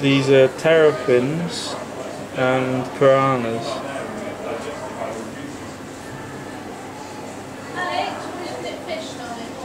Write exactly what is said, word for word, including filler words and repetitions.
These are terrapins and piranhas. Alex, isn't it fish time?